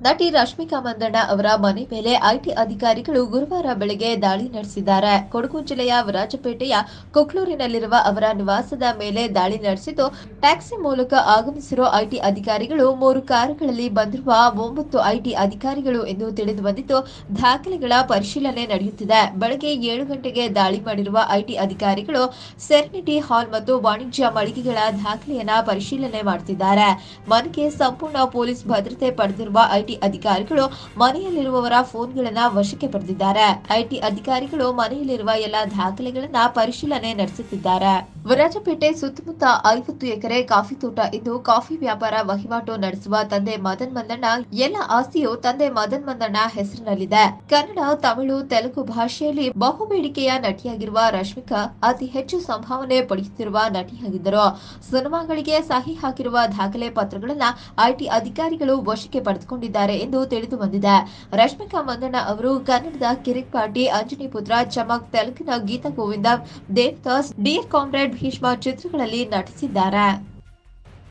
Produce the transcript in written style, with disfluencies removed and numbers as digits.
ನಟಿ ರಶ್ಮಿಕಾ ಮಂದಣ್ಣ ಅವರ ಮನೆ ಮೇಲೆ ಐಟಿ ಅಧಿಕಾರಿಗಳು ಗುರುವಾರ ಬೆಳಗ್ಗೆ ದಾಳಿ ನಡೆಸಿದ್ದಾರೆ. ಕೊಡಗು ಜಿಲ್ಲೆಯ ವಿರಾಜಪೇಟೆಯ ಕೊಕ್ಲೂರಿನಲ್ಲಿರುವ ಅವರ ನಿವಾಸದ ಮೇಲೆ ದಾಳಿ ನಡೆಸಿದ್ದು, ಟ್ಯಾಕ್ಸಿ ಮೂಲಕ ಆಗಮಿಸಿರುವ ಐಟಿ ಅಧಿಕಾರಿಗಳು 3 ಕಾರುಗಳಲ್ಲಿ ಬಂದಿರುವ 9 ಐಟಿ ಅಧಿಕಾರಿಗಳು ಎಂದು ತಿಳಿದು ಬಂದಿದ್ದು, ದಾಖಲೆಗಳ ಪರಿಶೀಲನೆ ನಡೆಯುತ್ತಿದೆ. ಬೆಳಗ್ಗೆ 7 ಗಂಟೆಗೆ ದಾಳಿ ಮಾಡಿರುವ ಐಟಿ ಅಧಿಕಾರಿಗಳು ಸೆರೆನಿಟಿ ಹಾಲ್ ಮತ್ತು ವಾಣಿಜ್ಯ ಮಳಿಗೆಗಳ ದಾಖಲೆಯನ್ನ ಪರಿಶೀಲನೆ ಮಾಡುತ್ತಿದ್ದಾರೆ. ಮನೆಗೆ ಸಂಪೂರ್ಣ ಪೊಲೀಸ್ ಭದ್ರತೆ ಪಡೆದಿರುವ ಐಟಿ ಅಧಿಕಾರಿಗಳು ಮನೆಯಲ್ಲಿರುವವರ ಫೋನ್ಗಳನ್ನು ವಶಕ್ಕೆ ಪಡೆದಿದ್ದಾರೆ. ಐಟಿ ಅಧಿಕಾರಿಗಳು ಮನೆಯಲ್ಲಿರುವ ಎಲ್ಲಾ ದಾಖಲೆಗಳನ್ನ ಪರಿಶೀಲನೆ ನಡೆಸುತ್ತಿದ್ದಾರೆ. ವಿರಾಜಪೇಟೆ ಸುತ್ತಮುತ್ತ 50 ಎಕರೆ ಕಾಫಿ ತೋಟ ಇದ್ದು, ಕಾಫಿ ವ್ಯಾಪಾರ ವಹಿವಾಟು ನಡೆಸುವ ತಂದೆ ಮದನ್ ಮಂದಣ್ಣ ಎಲ್ಲ ಆಸ್ತಿಯು ತಂದೆ ಮದನ್ ಮಂದಣ್ಣ ಹೆಸರಿನಲ್ಲಿದೆ. ಕನ್ನಡ, ತಮಿಳು, ತೆಲುಗು ಭಾಷೆಯಲ್ಲಿ ಬಹುಬೇಡಿಕೆಯ ನಟಿಯಾಗಿರುವ ರಶ್ಮಿಕಾ ಅತಿ ಹೆಚ್ಚು ಸಂಭಾವನೆ ಪಡೆಯುತ್ತಿರುವ ನಟಿಯಾಗಿದ್ದರು. ಸಿನಿಮಾಗಳಿಗೆ ಸಹಿ ಹಾಕಿರುವ ದಾಖಲೆ ಪತ್ರಗಳನ್ನ ಐಟಿ ಅಧಿಕಾರಿಗಳು ವಶಕ್ಕೆ ಪಡೆದುಕೊಂಡಿದ್ದಾರೆ ಎಂದು ತಿಳಿದು ಬಂದಿದೆ. ರಶ್ಮಿಕಾ ಮಂದಣ್ಣ ಅವರು ಕನ್ನಡದ ಕಿರಿಕ್ ಪಾರ್ಟಿ, ಅಂಜನಿ ಪುತ್ರ, ಚಮಕ್, ತೆಲುಗಿನ ಗೀತ ಗೋವಿಂದ, ದೇವದಾಸ್, ಡಿಯರ್ ಕಾಮ್ರೇಡ್, ಭೀಷ್ಮ ಚಿತ್ರಗಳಲ್ಲಿ ನಟಿಸಿದ್ದಾರೆ.